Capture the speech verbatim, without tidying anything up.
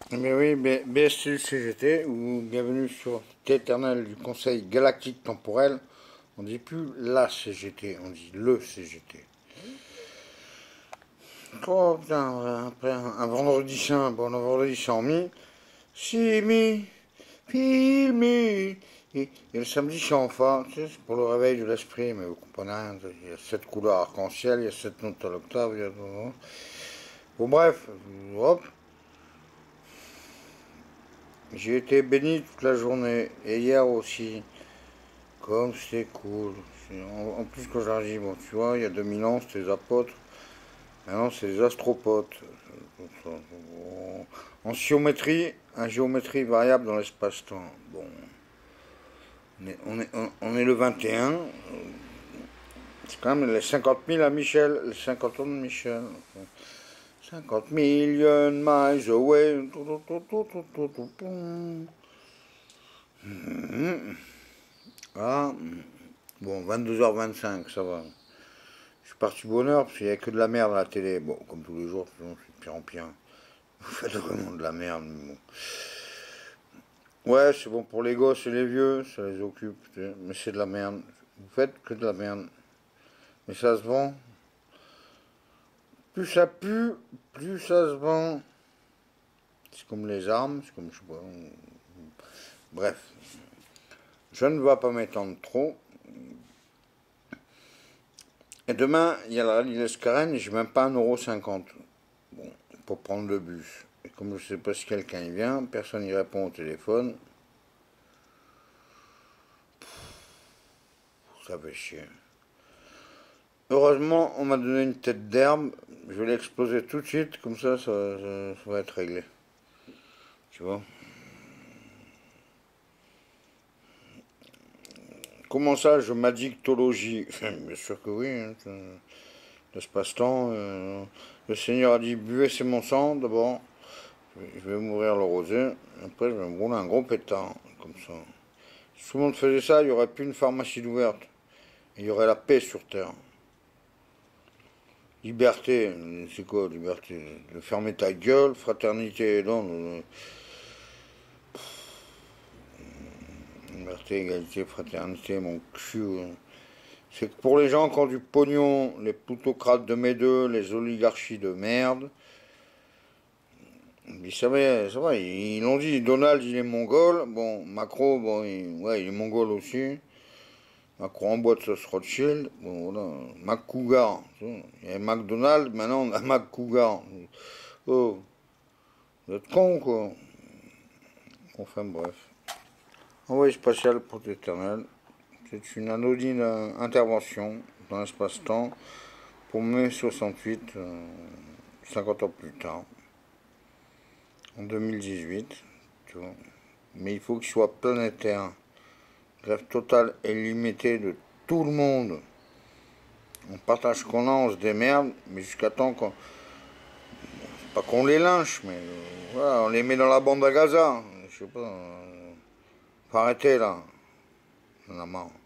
Mais oui, B- BSU C G T, ou bienvenue sur T-éternel du Conseil Galactique Temporel. On dit plus la C G T, on dit le C G T. Oh putain, après un, un vendredi saint, bon, un vendredi saint en mi, si mi, feel me. Et, et le samedi c'est en fa, tu sais, c'est pour le réveil de l'esprit, mais vous comprenez rien, il y a sept couleurs arc-en-ciel, il y a sept notes à l'octave, il y a... Bon bref, hop, j'ai été béni toute la journée, et hier aussi. Comme c'est cool. En, en plus, quand j'arrive, bon, tu vois, il y a deux mille ans, c'était les apôtres. Maintenant, c'est les astropotes. En géométrie, en géométrie variable dans l'espace-temps. Bon, on est, on, est, on est le vingt et un. C'est quand même les cinquante mille à Michel, les cinquante ans de Michel. cinquante million miles away. Ah, bon, vingt-deux heures vingt-cinq, ça va. Je suis parti bonheur parce qu'il n'y a que de la merde à la télé. Bon, comme tous les jours, c'est de pire en pire. Vous faites vraiment de la merde. Mais bon. Ouais, c'est bon pour les gosses et les vieux, ça les occupe. Mais c'est de la merde. Vous faites que de la merde. Mais ça se vend. Plus ça pue, plus ça se vend. C'est comme les armes, c'est comme je sais pas. Bref. Je ne vais pas m'étendre trop. Et demain, il y a la rallye d'Escarène et j'ai même pas un euro cinquante. Bon, pour prendre le bus. Et comme je sais pas si quelqu'un y vient, personne n'y répond au téléphone. Ça fait chier. Heureusement, on m'a donné une tête d'herbe. Je vais l'exploser tout de suite, comme ça, ça, ça, ça va être réglé. Tu vois? Comment ça, je m'addictologie? Bien sûr que oui. Hein, l'espace-temps. Euh, le Seigneur a dit buvez, c'est mon sang. D'abord, je vais m'ouvrir le rosé. Après, je vais me rouler un gros pétard. Comme ça. Si tout le monde faisait ça, il n'y aurait plus une pharmacie d'ouverte. Il y aurait la paix sur Terre. Liberté, c'est quoi liberté? De fermer ta gueule, fraternité, non. Liberté, égalité, fraternité, mon cul. C'est que pour les gens qui ont du pognon, les plutocrates de mes deux, les oligarchies de merde, ils savaient, ça va, ils l'ont dit, Donald il est mongol, bon, Macron, bon, il, ouais, il est mongol aussi. Macron en boîte sauce Rothschild, bon voilà, Mac Cougar, il y avait McDonald's, maintenant on a Mac Cougar. Oh, vous êtes con quoi. Enfin bref. Envoyé spatial pour l'éternel. C'est une anodine euh, intervention dans l'espace-temps pour mai soixante-huit, euh, cinquante ans plus tard, en deux mille dix-huit. Tu vois. Mais il faut qu'il soit planétaire. Grève totale et limitée de tout le monde. On partage ce qu'on a, on se démerde, mais jusqu'à temps qu'on. Pas qu'on les lynche, mais euh, voilà, on les met dans la bande à Gaza. Je sais pas. Euh, faut arrêter là. On en a marre.